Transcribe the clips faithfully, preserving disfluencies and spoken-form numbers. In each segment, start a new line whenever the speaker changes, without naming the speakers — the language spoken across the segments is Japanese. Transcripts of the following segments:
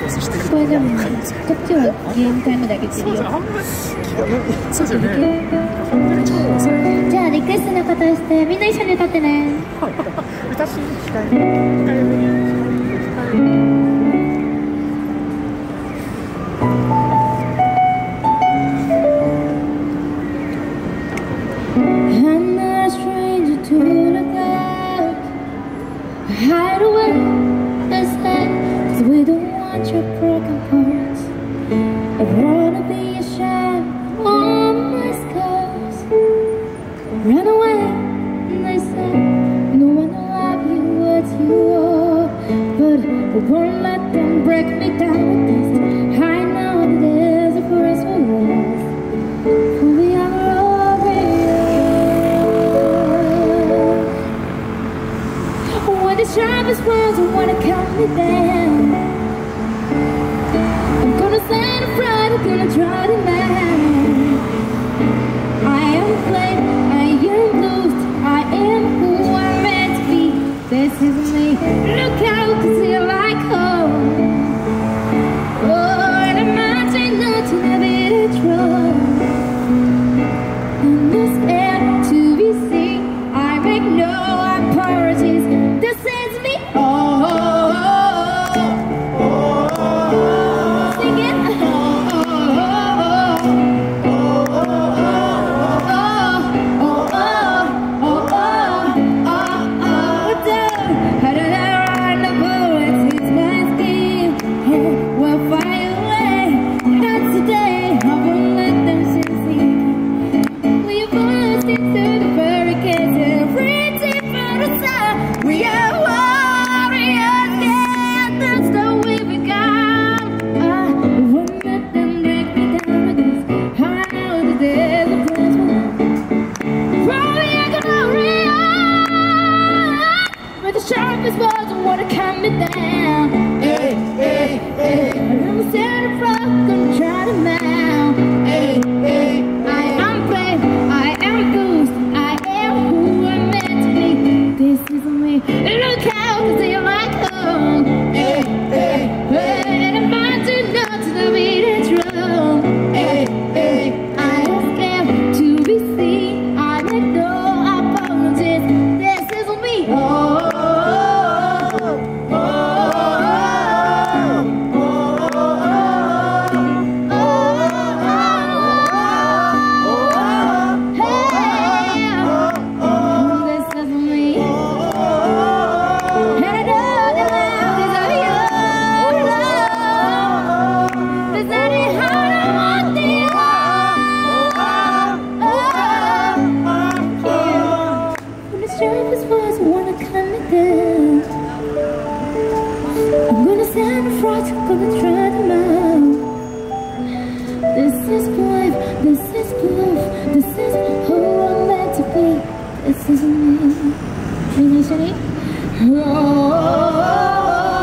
コースしてる
これでもこっちはゲームタイムだけってるよ。
そうですよね。本当に超遅い。
じゃあリクエストの方して、みんな一緒に歌ってね。
歌し控えめ控えめ控えめ。
I'm not a stranger to the cloud. Hide away, they say, 'cause we don't want your broken parts. I wanna be a shadow on my scars. Run away, they say, no one will love you as you are. But I won't let them break me down with this. I know that there's a price for love. For we are the sharpest words don't wanna cut me down. I'm gonna stand up right, I'm gonna try to man. I am played, I am loose, I am who I'm meant to be. This is me. Look out, 'cause you're like home. Oh, and imagine nothing of it is wrong. I'm not scared to be seen. I make no apologies. This is me. Oh, oh, oh, oh, oh. Sing it. Oh, oh, oh, oh, oh, oh, oh, oh, oh, oh, oh. How did I run the bullets? It's my skin. Well, fire away. That's the day I won't let them see. We are burst into the barricades. Every team for the sun. We are warriors, yeah, that's the way we got. I won't let them break me down because I know that there's a place for love. Probably I gonna react with the sharpest words that wanna cut me down. Hey, hey, hey. I'm a set of rock, gonna try to mount. Hey, hey, I am brave, I am bruised, I am who I'm meant to be. This is me. Look out, 'cause they like home. Hey, hey, hey. And I'm about to know to the beat and drum. Hey, hey. I am scared to be seen. I make no apologies. This is me. Oh, oh, oh, oh, oh, oh, oh, hey, this is me. I'm gonna stand in front, gonna try them out. This is life, this is love, this is who I'm meant to be. This is me. Finish it. Oh.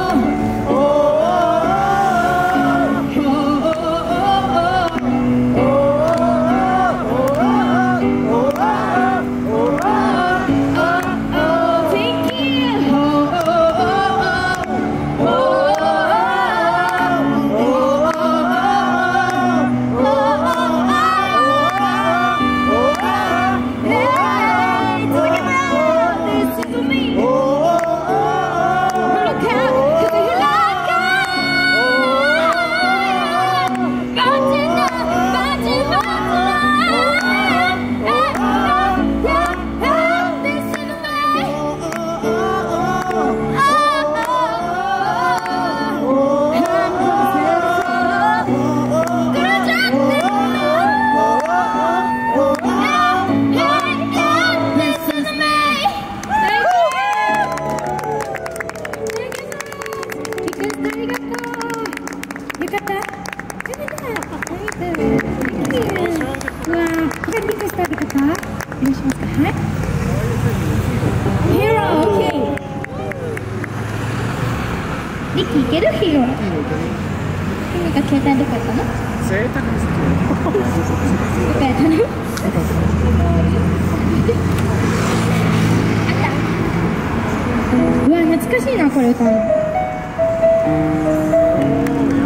リッキーいける？ヒーロー。君が携帯どこやったの？
贅沢ですね。
どこやったの？あった。うわ、懐かしいな、これ歌うの。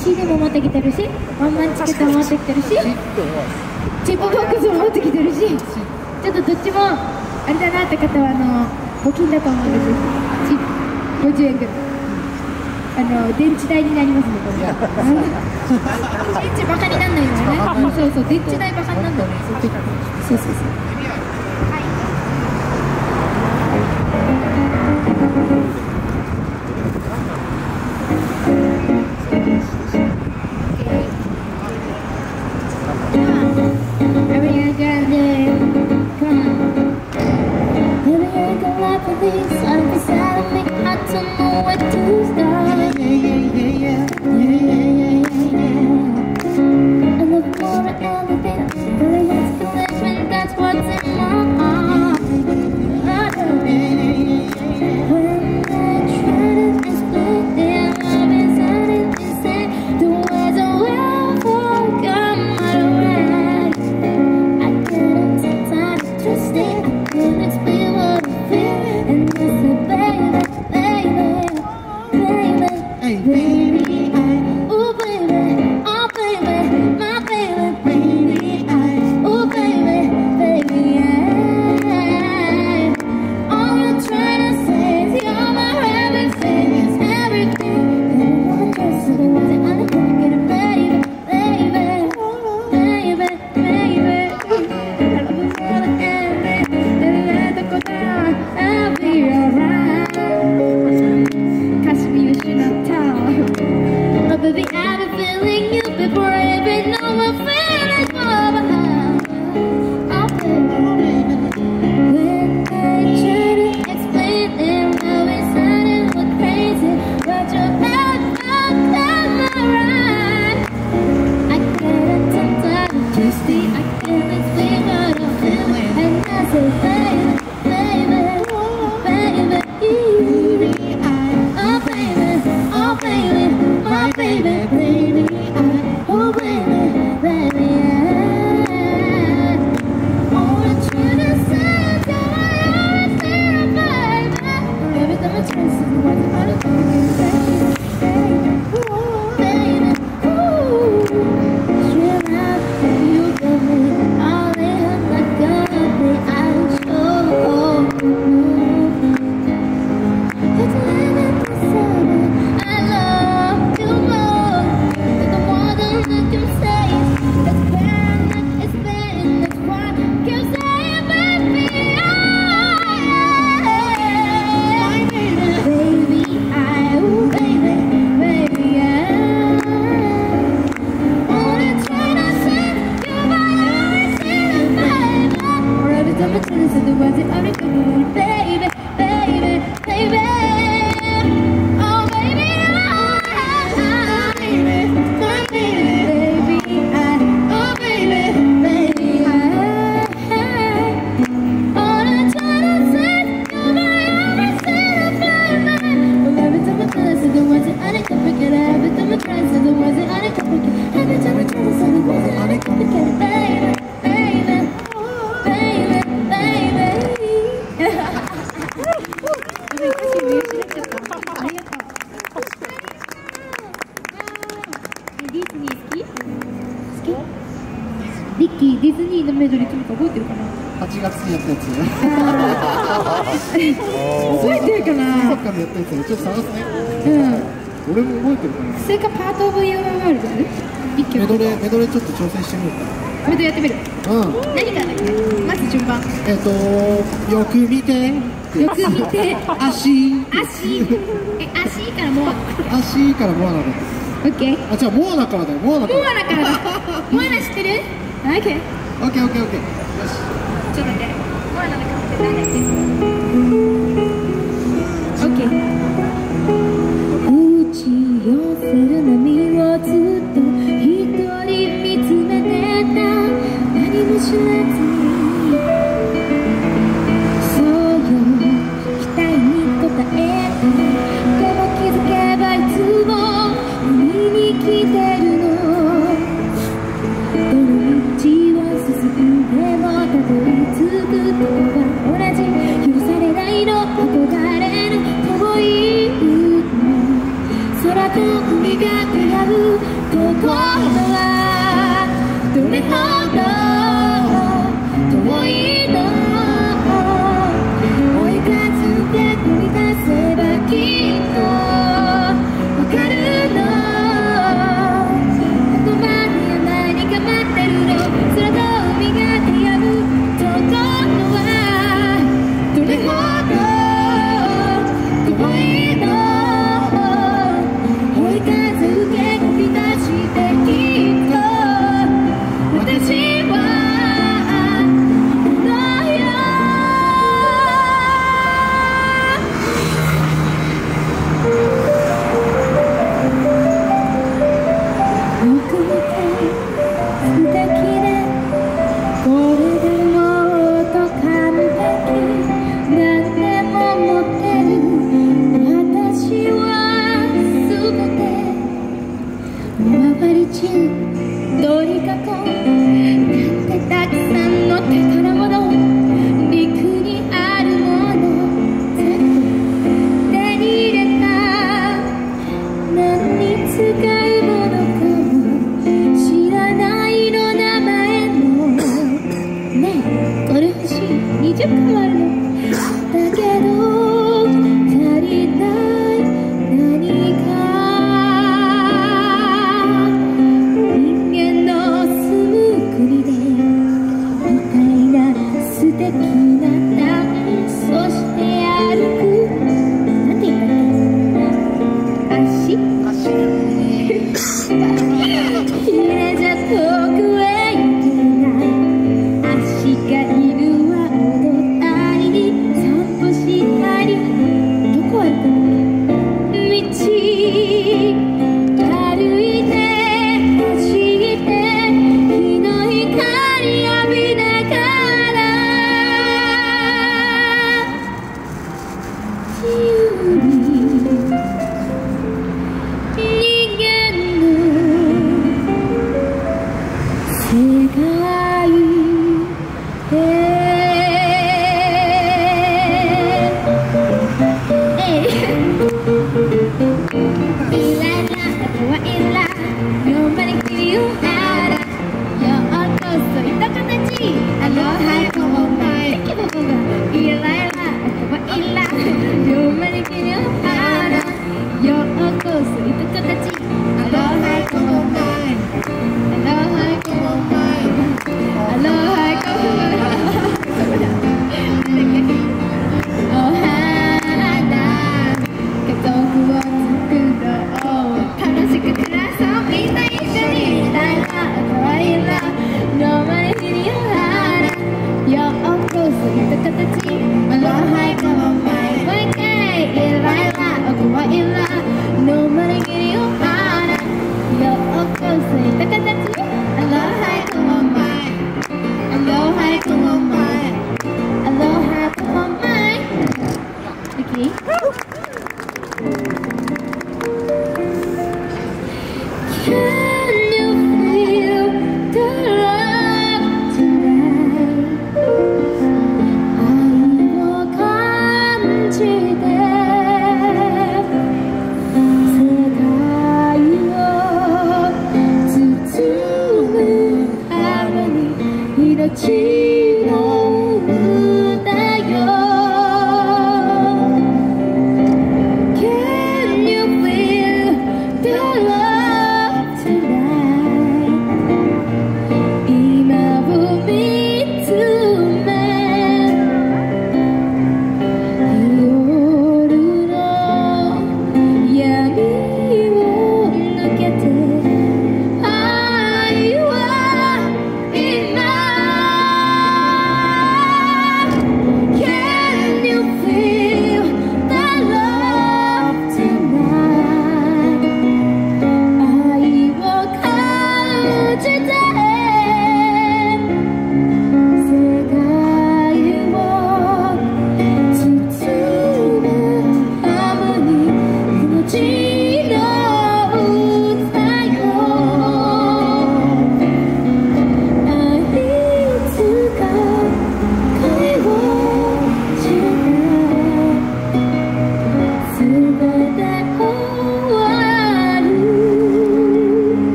シーディー も持ってきてるし、ワンマンチケットも持ってきてるし、チップボックスも持ってきてるし、ちょっとどっちもあれだなって方はあの募金だと思うんです。ごじゅうえんぐらい。あの電池代になりますね、これ。電池バカになんないよね。そうそう、電池代バカになんないよね。そうそうそう。リッキー、ディズニーのメドレーとか覚えてるかな。
はちがつにやったやつ
覚えてるかな。
サッカーでやったやつちょっと探すね。
うん、
俺も覚えてるかな。
それかパートオブユーワールド一曲
メドレーメドレーちょっと挑戦してみようか。
メドレーやってみる。
うん、
何からだっけ。まず順番。
えっとよく見て
よく見て
足
足え足からモアナ。
足からモアナだ。
オッケー。
あ、じゃあモアナからだよ。モアナから。
モアナからだ。モアナ知ってる？オッケー。
オッケーオッケーオッケー。よし。
ちょっと待って。モアナの顔って何だっけ？オッケー。打ち寄せる波をずっと一人見つめてた。何も知らずに。そうよ、期待に応えて。でも気づけばいつも海に来てるの。どの道を進んでもたどり着くことが同じ。許されないの憧れの遠い海。空と海が出会お回り中通りかこう買ってたくさんの宝物陸にあるもの全部手に入れた何に使うものかも知らないの名前もねえこれ欲しいにじゅっこあるのだけど足りない何か人間の住む国で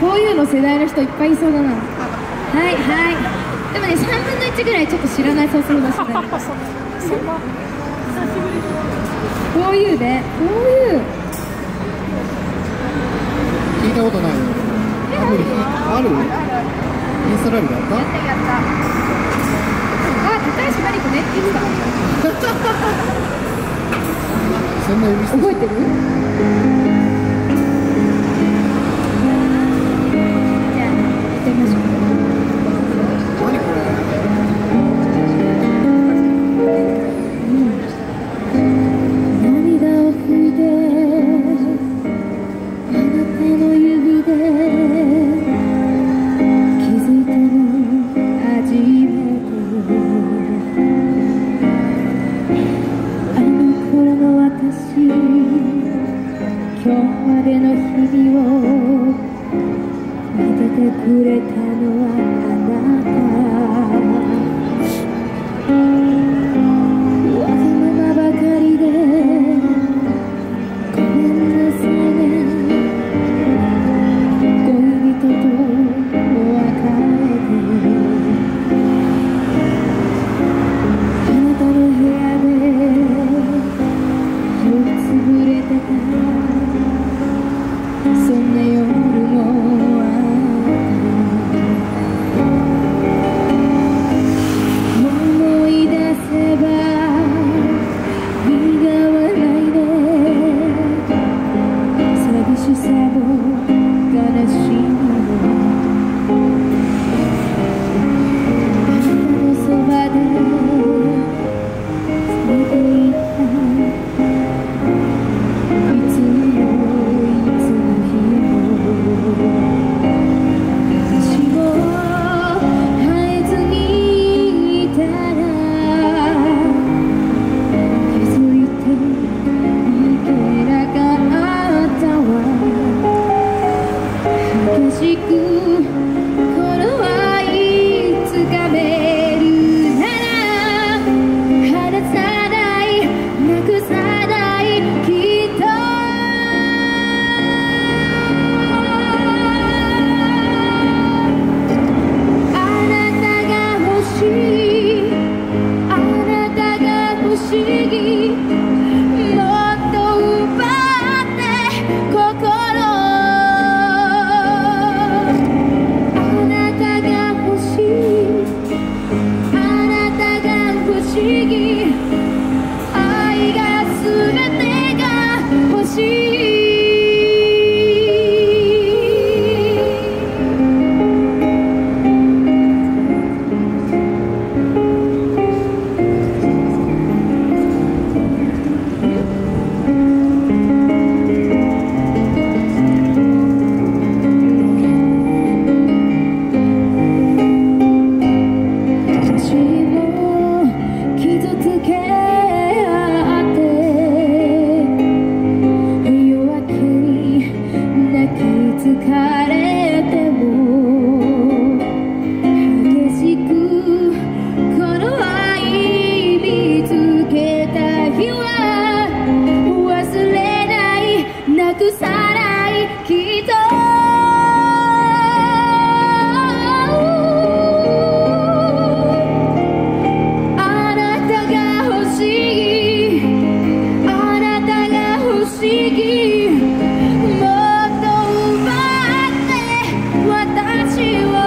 こういうの世代の人いっぱいいそうだな。はいはい。でもね、さんぶんのいちぐらいちょっと知らないそうする場所だよ。
そんな久しぶりに
こういうね、こういう。
聞いたことないよ。アプリある？インスタライブだった？
やったあ、高橋真理子ねって言ってた。
そんな指
覚えてる？じゃあ、やってみましょう。
何これ？
涙を拭いてあなたの指で気づいたの初めてあの頃の私今日までの日々を見ててくれたのはあなたわがままばかりでごめんなさいね恋人と別れてあなたの部屋で夜つぶれてたそんな夜もあった思い出せば苦笑いで寂しさも悲しみもあなたのそばで寝ていたいつもいつの日も私も会えずにいたら気づいていけなかったわ激しくこの愛つかめるなら離さないなくさないきっとあなたが欲しいあなたが欲しいもっと奪って心あなたが欲しいあなたが欲しい愛がすべてが欲しい私も傷つけ合って夜明けに泣き疲れても激しくこの愛見つけた日は忘れないなくさないきっとあなたが欲しいあなたが欲しいもっと奪って私を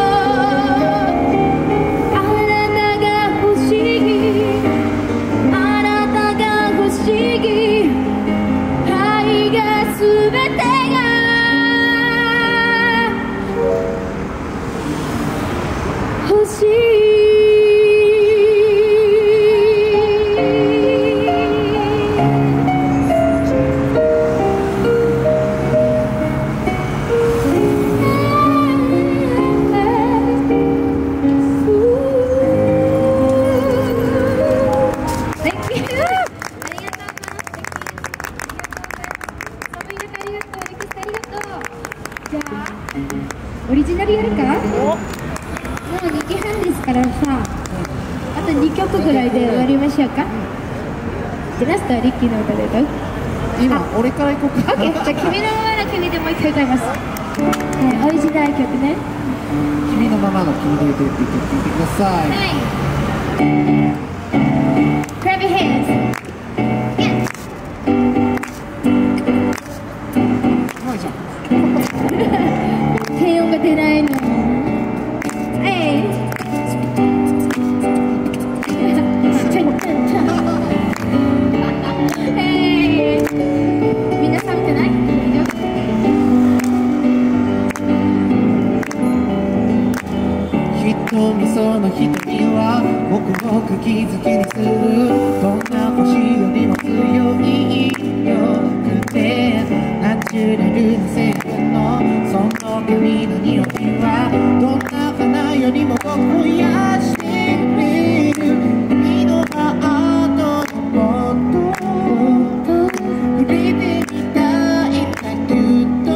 あなたが欲しいあなたが欲しい愛がすべてが欲しいオリジナルやるか？もうにじはんですからさ、あとにきょくぐらいで終わりましょうか。じゃあラストはリッキーの歌で歌う？
今俺から行こうか。
オッケー、じゃあ君のままの国でもう一回歌います。 ー、オリジナル曲ね。
君のままの君でいてって言って聞いてください。
はい。Clap your hands. Yeah.
はいじゃん。
低音が出ないの。はい。ちゃんちゃんちゃん。はい。みんな寒くない？
瞳その瞳は僕を釘付けにする。どんな星よりも強いよくてナチュラルな成分のその髪の匂いはどんな花よりも僕を癒してくれる。君のハートもっと触れてみたいんだけど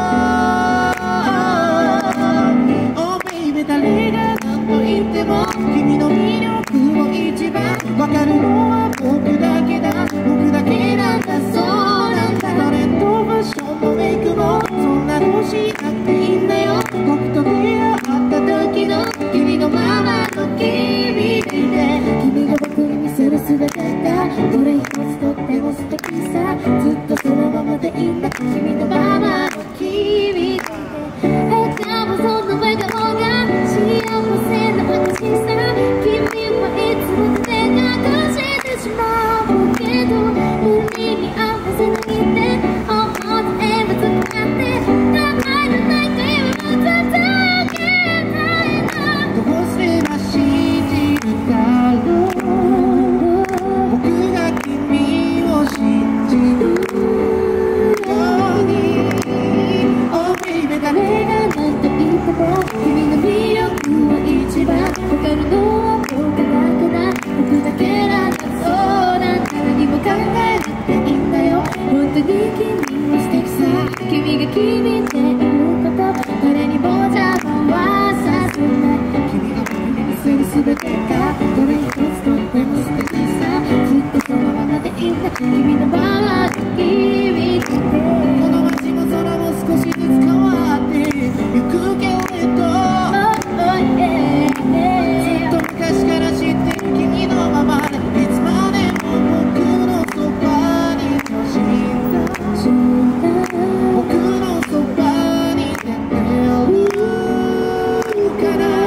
Oh baby 誰が言っても君の魅力を一番わかるのは僕だけだ。僕だけなんだ。そうなんだ。トレンドファッションもメイクもそんなのしなくていいんだよ。僕と出会った時の君のままの君でいて、君が僕に見せる全てがどれ一つとっても素敵さ。ずっとそのままでいいんだ。君のままの君でいて、多分その笑顔が幸せな私さ。君はいつも手が隠してしまうけど無理に合わせないで。思ってぶつかって名前のない会話を続けたいな。どうすれば信じるだろう。僕が君を信じるように Oh baby 誰が何と言っても君の魅力は一番わかるのは僕だけだ。僕だけなんだ。そうなんだ。何も考えなくていいんだよ。本当に君は素敵さ。君が君でいること誰にも邪魔はさせない。君が僕に見せる全てがどれ一つとっても素敵さ。ずっとそのままでいいんだ。君のままで君でこの街も空も少しずつ変わってゆくけれど、ずっと昔から知ってる君のままでいつまでも僕のそばにいてほしいんだ。僕のそばにいてくれるから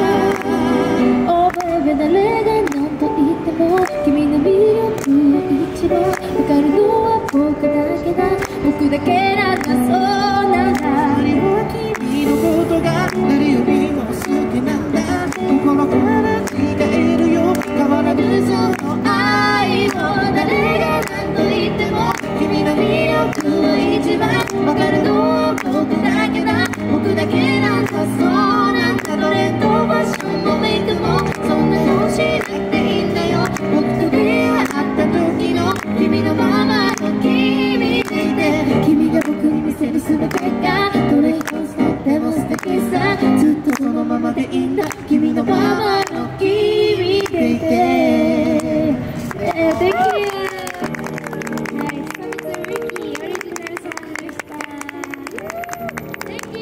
Oh baby 誰が何と言っても君の魅力を一番わかるのは僕だけだ。僕だけなんだ。そうなんだ。誰も君のことが誰よりも好きなんだ。心から違えるよ変わらぬその愛を。誰が何と言っても君の魅力を一番わかるのは僕だけだ。僕だけなんだ。そうなんだ。トレンドファッションもメイクもそんなのしなくていいんだよ。僕と出会った時の君のままの君でいて、君が僕に見せる全てがどれ一つとっても素敵さ。ずっとそのままでいいんだ。君のままの君でいて。Thank you! はい、サムズ・リッキーオリジナルソングでした。Thank you!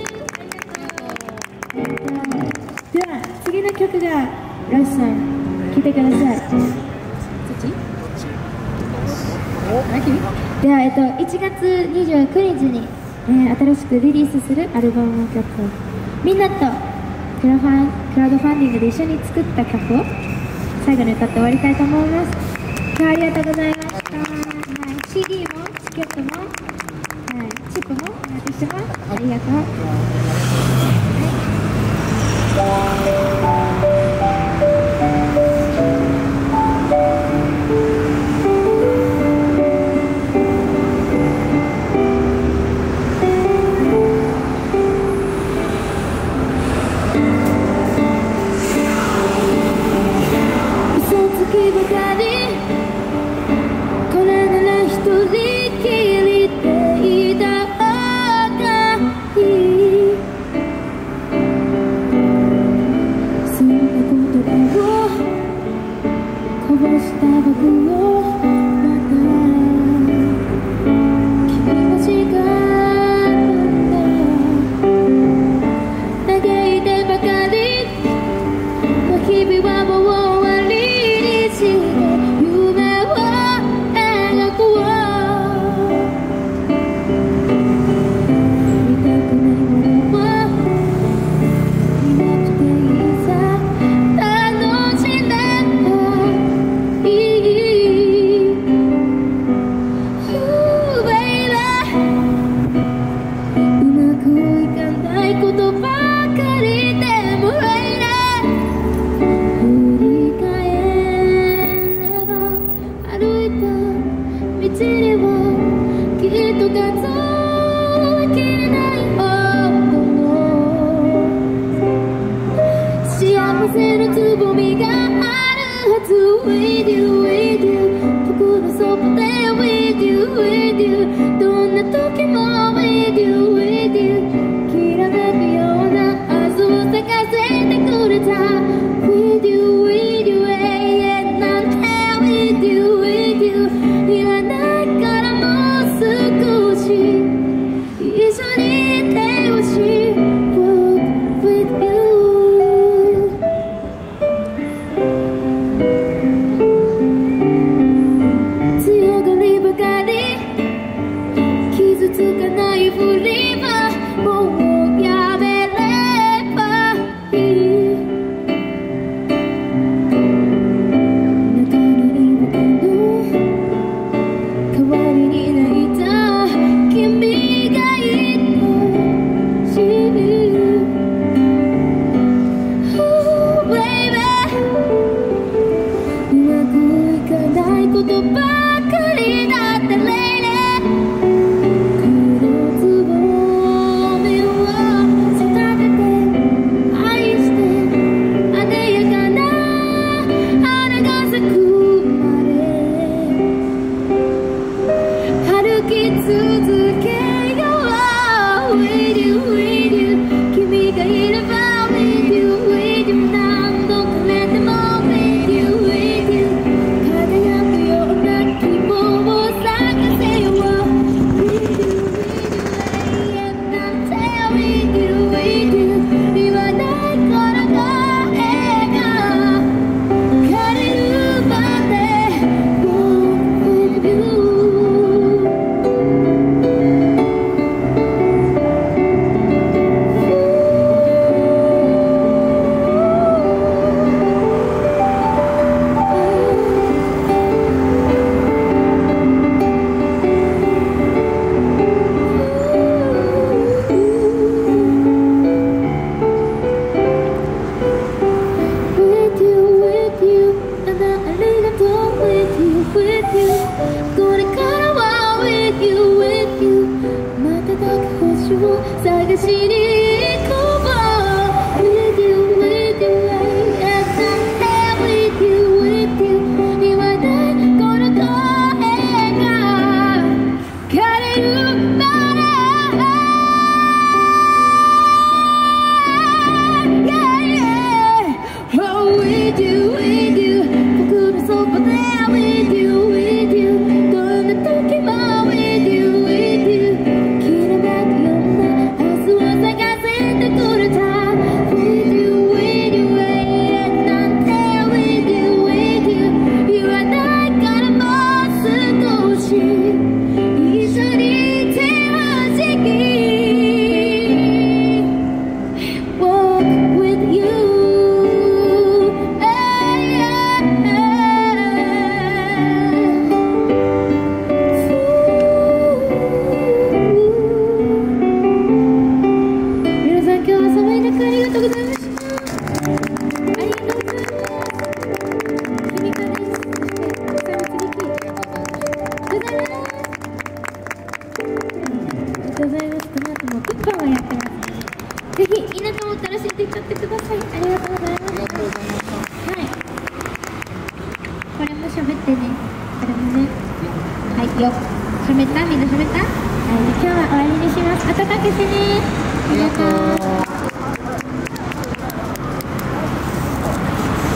ありがとう。では、次の曲がラスさん、聴いてください。そっち？では、えっと、いちがつにじゅうくにちに、えー、新しくリリースするアルバムの曲をみんなとクラファンクラウドファンディングで一緒に作った曲を最後に歌って終わりたいと思います。今日はありがとうございました。はい、シーディー もチケットも、はい、チップもお待ちしてます。ありがとう。これなら一人きりでいた方がいい。
せのつぼみがあるはず With you, with you 僕のそばで With you, with you どんな時も With you, with you きらめくような明日を咲かせてくれた With you, with you 永遠なんて With you, with you いらないからもう少し一緒にいてほしい Walk with you強がりばかり傷つかないふりはもうやめればいいあなたの違和感の代わりに泣いた君がいてほしい Oh baby うまくいかないことばかりだったね探しに行こう With you, with you 永遠なんて With you, with you 言わないこの声が枯れるまで Yeah, yeah Oh, with you, with you 僕のそばで With you, with you どんな時も With you, with you きらめくような探せてくれた With you, with you 永遠なんて With you, with you 言わないからもう少し一緒にいてほしい Walk with youぜひいいなと思ったら知っていっちゃってください。ありがとうございます。はい。これも喋ってね。これもね。はいよ。喋った？みんな喋った？はい。今日は終わりにします。あとかけてね。ありがとう。